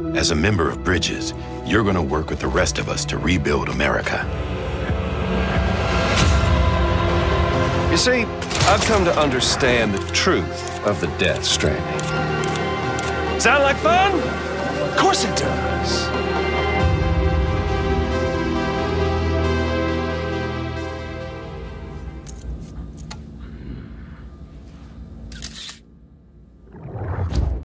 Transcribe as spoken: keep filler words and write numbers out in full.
As a member of Bridges, you're gonna work with the rest of us to rebuild America. You see, I've come to understand the truth of the Death Stranding. Sound like fun? Of course it does.